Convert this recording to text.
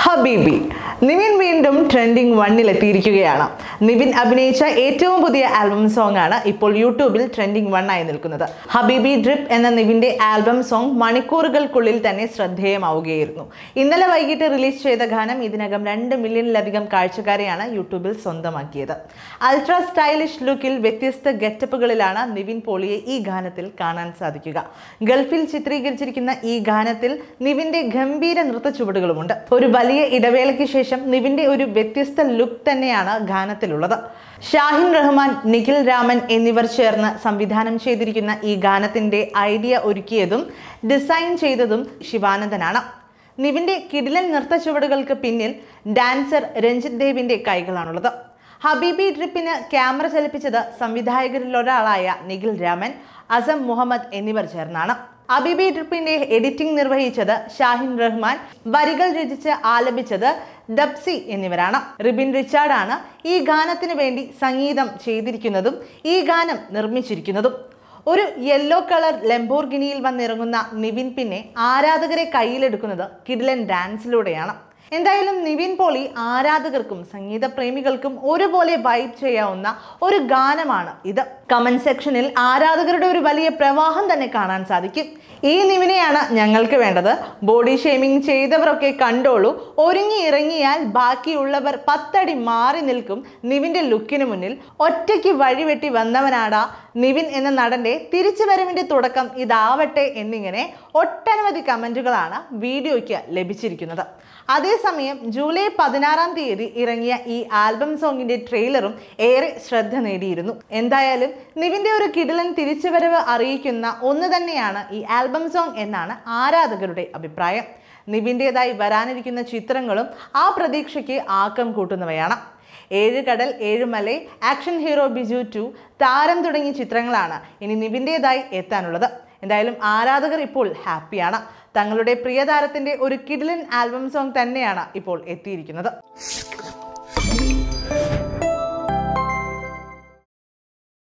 ഹബീബി നിവിൻ വീണ്ടും ട്രെൻഡിംഗ് 1-ൽ എത്തിയിരിക്കുകയാണ്. നിവിൻ അഭിനയിച്ച ഏറ്റവും പുതിയ ആൽബം സോങ് ആണ് ഇപ്പോൾ യൂട്യൂബിൽ ട്രെൻഡിംഗ് 1 ആയി നിൽക്കുന്നത്. ഹബീബി ഡ്രിപ്പ് എന്ന നിവിന്റെ ആൽബം സോങ് മണിക്കൂറുകൾക്കുള്ളിൽ തന്നെ ശ്രദ്ധേയമാവുകയായിരുന്നു. ഇന്നലെ വൈകിട്ട് റിലീസ് ചെയ്ത ഗാനം ഇതിനകം 2 മില്യണിലധികം കാഴ്ചക്കാരെയാണ് യൂട്യൂബിൽ സ്വന്തമാക്കിയത്. അൾട്രാ സ്റ്റൈലിഷ് ലുക്കിൽ വ്യത്യസ്ത ഗെറ്റപ്പുകളിലാണ് നിവിൻ പോളിയെ ഈ ഗാനത്തിൽ കാണാൻ സാധിക്കുക. ഗൾഫിൽ ചിത്രീകരിച്ചിരിക്കുന്ന ഈ ഗാനത്തിൽ നിവിന്റെ ഗംഭീര നൃത്ത ചുവടുകളുമുണ്ട്. ഒരു വലിയ ഇടവേളയ്ക്ക് ശേഷം നിവിന്റെ ഒരു വ്യത്യസ്ത ലുക്ക് തന്നെയാണ് ഗാനത്തിലുള്ളത്. ഷാഹിൻ റഹ്മാൻ, നിഖിൽ രാമൻ എന്നിവർ ചേർന്ന് സംവിധാനം ചെയ്തിരിക്കുന്ന ഈ ഗാനത്തിന്റെ ഐഡിയ ഒരുക്കിയതും ഡിസൈൻ ചെയ്തതും ശിവാനന്ദനാണ്. നിവിന്റെ കിടിലൻ നൃത്ത ചുവടുകൾക്ക് പിന്നിൽ ഡാൻസർ രഞ്ജിത് ദേവിന്റെ കൈകളാണുള്ളത്. ഹബീബി ഡ്രിപ്പിന് ക്യാമറ ചലിപ്പിച്ചത് സംവിധായകരിൽ ഒരാളായ നിഖിൽ രാമൻ, അസം മുഹമ്മദ് എന്നിവർ ചേർന്നാണ്. ഹബീബി ഡ്രിപ്പിന്റെ എഡിറ്റിംഗ് നിർവഹിച്ചത് ഷാഹിൻ റഹ്മാൻ, വരികൾ രചിച്ച് ആലപിച്ചത് ഡബ്സി എന്നിവരാണ്. റിബിൻ റിച്ചാർഡാണ് ഈ ഗാനത്തിന് വേണ്ടി സംഗീതം ചെയ്തിരിക്കുന്നതും ഈ ഗാനം നിർമ്മിച്ചിരിക്കുന്നതും. ഒരു യെല്ലോ കളർ ലംബോർഗിനിയിൽ വന്നിറങ്ങുന്ന നിവിൻ പിന്നെ ആരാധകരെ കയ്യിലെടുക്കുന്നത് കിടിലൻ ഡാൻസിലൂടെയാണ്. എന്തായാലും നിവിൻ പോളി ആരാധകർക്കും സംഗീത പ്രേമികൾക്കും ഒരുപോലെ വൈബ് ചെയ്യാവുന്ന ഒരു ഗാനമാണ് ഇത്. കമന്റ് സെക്ഷനിൽ ആരാധകരുടെ ഒരു വലിയ പ്രവാഹം തന്നെ കാണാൻ സാധിക്കും. ഈ നിവിനെയാണ് ഞങ്ങൾക്ക് വേണ്ടത്, ബോഡി ഷേമിംഗ് ചെയ്തവരൊക്കെ കണ്ടോളൂ, ഒരുങ്ങി ഇറങ്ങിയാൽ ബാക്കിയുള്ളവർ 10 അടി മാറി നിൽക്കും നിവിന്റെ ലുക്കിന് മുന്നിൽ, ഒറ്റയ്ക്ക് വഴിവെട്ടി വന്നവനാടാ നിവിൻ എന്ന നടന്റെ തിരിച്ചുവരവിന്റെ തുടക്കം ഇതാവട്ടെ എന്നിങ്ങനെ ഒട്ടനവധി കമന്റുകളാണ് വീഡിയോയ്ക്ക് ലഭിച്ചിരിക്കുന്നത്. അതേസമയം ജൂലൈ 16-ാം തീയതി ഇറങ്ങിയ ഈ ആൽബം സോങ്ങിന്റെ ട്രെയിലറും ഏറെ ശ്രദ്ധ നേടിയിരുന്നു. എന്തായാലും നിവിന്റെ ഒരു കിടിലൻ തിരിച്ചുവരവ് അറിയിക്കുന്ന ഒന്ന് തന്നെയാണ് ഈ ആൽബം സോങ് എന്നാണ് ആരാധകരുടെ അഭിപ്രായം. നിവിൻ്റെതായി വരാനിരിക്കുന്ന ചിത്രങ്ങളും ആ പ്രതീക്ഷയ്ക്ക് ആക്കം കൂട്ടുന്നവയാണ്. 7 കടൽ 7 മല, ആക്ഷൻ ഹീറോ ബിജു 2, താരം തുടങ്ങിയ ചിത്രങ്ങളാണ് ഇനി നിവിൻ്റെതായി എത്താനുള്ളത്. എന്തായാലും ആരാധകർ ഇപ്പോൾ ഹാപ്പിയാണ്. തങ്ങളുടെ പ്രിയ താരത്തിന്റെ ഒരു കിടിലൻ ആൽബം സോങ് തന്നെയാണ് ഇപ്പോൾ എത്തിയിരിക്കുന്നത്.